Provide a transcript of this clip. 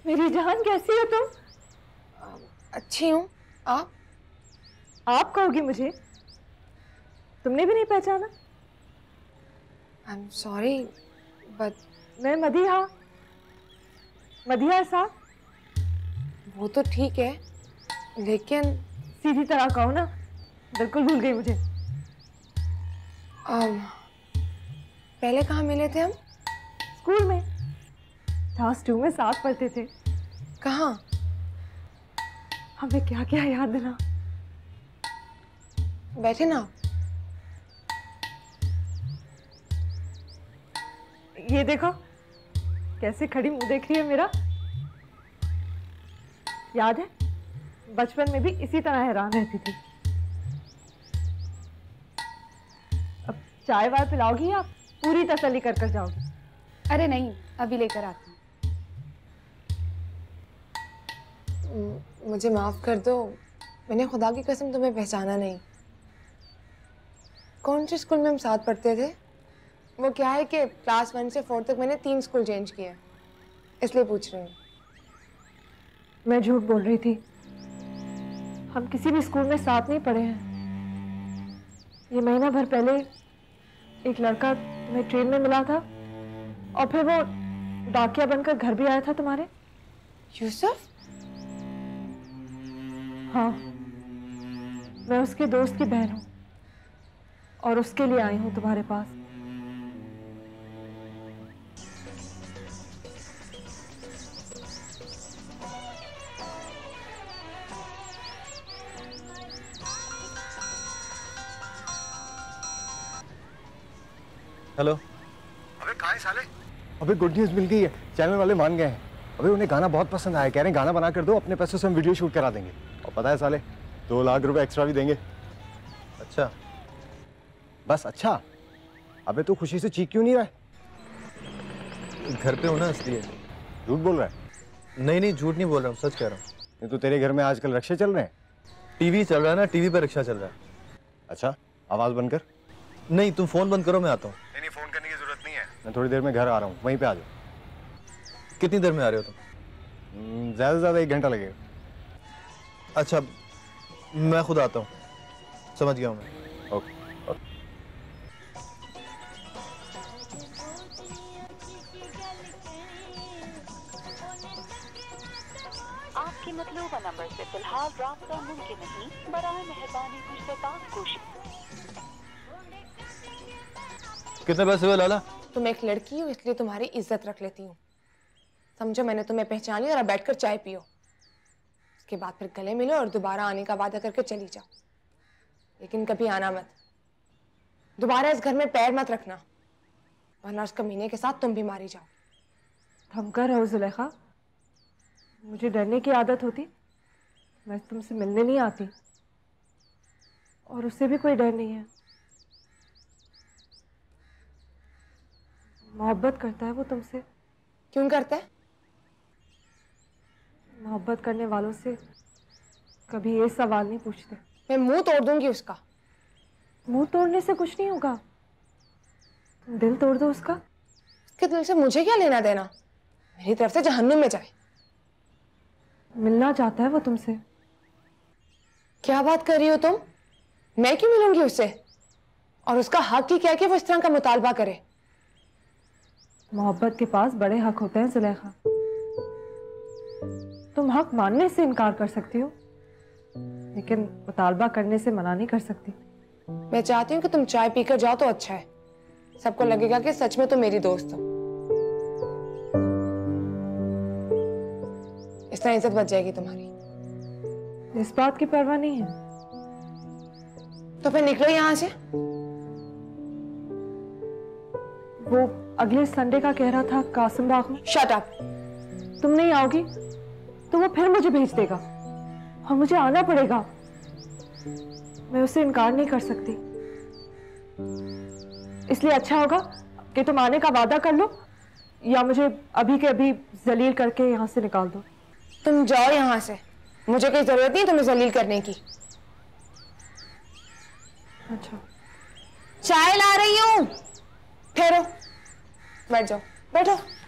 मेरी जान, कैसी हो तुम? अच्छी हूँ। आप कहोगी मुझे? तुमने भी नहीं पहचाना? आई एम सॉरी बट मैं मदीहा, मदीहा साहब। वो तो ठीक है, लेकिन सीधी तरह कहो ना, बिल्कुल भूल गई मुझे। पहले कहाँ मिले थे हम? स्कूल में, क्लास 2 में साथ पढ़ते थे। कहाँ? हमें क्या क्या याद है ना। बैठे ना। ये देखो कैसे खड़ी मुंह देख रही है मेरा। याद है बचपन में भी इसी तरह हैरान रहती थी। अब चाय वाय पिलाओगी या पूरी तसल्ली कर कर जाओगी? अरे नहीं, अभी लेकर आती हूँ। मुझे माफ कर दो, मैंने खुदा की कसम तुम्हें पहचाना नहीं। कौन से स्कूल में हम साथ पढ़ते थे? वो क्या है कि क्लास 1 से 4 तक मैंने 3 स्कूल चेंज किए, इसलिए पूछ रही हूँ। मैं झूठ बोल रही थी, हम किसी भी स्कूल में साथ नहीं पढ़े हैं। ये महीना भर पहले एक लड़का तुम्हें ट्रेन में मिला था और फिर वो डाकिया बनकर घर भी आया था तुम्हारे। यूसुफ? हाँ, मैं उसके दोस्त की बहन हूँ और उसके लिए आई हूँ तुम्हारे पास। हेलो। अबे कहाँ है साले? अबे गुड न्यूज़ मिल गई है, चैनल वाले मान गए हैं। अबे उन्हें गाना बहुत पसंद आया, कह रहे हैं गाना बना कर दो, अपने पैसों से हम वीडियो शूट करा देंगे। और पता है साले 2 लाख रुपए एक्स्ट्रा भी देंगे। अच्छा, बस अच्छा? अबे तू खुशी से चीख क्यों नहीं रहा है? घर पे हूँ ना इसलिए। झूठ बोल रहा है? नहीं नहीं, झूठ नहीं बोल रहा हूँ, सच कह रहा हूँ। नहीं तो तेरे घर में आजकल रिक्शे चल रहे हैं? टीवी चल रहा है ना, टीवी पे रिक्शा चल रहा है। अच्छा, आवाज बंद कर। नहीं, तुम फोन बंद करो, मैं आता हूँ। नहीं, फोन करने की जरूरत नहीं है, मैं थोड़ी देर में घर आ रहा हूँ, वहीं पे आ जाओ। कितनी देर में आ रहे हो तुम? ज्यादा से ज्यादा 1 घंटा लगेगा। अच्छा, मैं खुद आता हूँ, समझ गया हूँ मैं। ओके। आपके मतलूबा नंबर से फिलहाल राब्ता मुमकिन नहीं, बराए मेहरबानी कुछ से बात कोशिश। कितने पैसे हुए लाला? तुम एक लड़की हो इसलिए तुम्हारी इज्जत रख लेती हूँ, समझो। मैंने तुम्हें पहचान लिया और अब बैठकर चाय पियो, उसके बाद फिर गले मिलो और दोबारा आने का वादा करके चली जाओ। लेकिन कभी आना मत, दोबारा इस घर में पैर मत रखना, वरना उस कमीने के साथ तुम भी मारी जाओ। थमकर रहो जुलेखा, मुझे डरने की आदत होती मैं तुमसे मिलने नहीं आती, और उससे भी कोई डर नहीं है। मोहब्बत करता है वो तुमसे। क्यों करता है? मोहब्बत करने वालों से कभी ये सवाल नहीं पूछते। मैं मुंह तोड़ दूंगी उसका। मुंह तोड़ने से कुछ नहीं होगा, तुम दिल तोड़ दो उसका। उसके दिल से मुझे क्या लेना देना, मेरी तरफ से जहन्नुम में जाए। मिलना चाहता है वो तुमसे। क्या बात कर रही हो तुम? मैं क्यों मिलूंगी उससे? और उसका हक ही क्या कि वो इस तरह का मुतालबा करे? मोहब्बत के पास बड़े हक होते हैं जुलेखा। तुम हक मानने से इनकार कर सकती हो, लेकिन मुतालबा करने से मना नहीं कर सकती। मैं चाहती हूँ कि तुम चाय पीकर जाओ तो अच्छा है, सबको लगेगा कि सच में तुम मेरी दोस्त हो। इस तरह इज्जत बच जाएगी तुम्हारी। इस बात की परवाह नहीं है तो फिर निकलो यहाँ से। वो अगले संडे का कह रहा था कासिम बाग में। Shut up. तुम नहीं आओगी तो वो फिर मुझे भेज देगा और मुझे आना पड़ेगा। मैं उसे इनकार नहीं कर सकती, इसलिए अच्छा होगा कि तुम आने का वादा कर लो या मुझे अभी के अभी जलील करके यहाँ से निकाल दो। तुम जाओ यहाँ से, मुझे कोई जरूरत नहीं तुम्हें जलील करने की। अच्छा, चाय ला रही हूँ, ठहरो, बैठ जाओ, बैठो।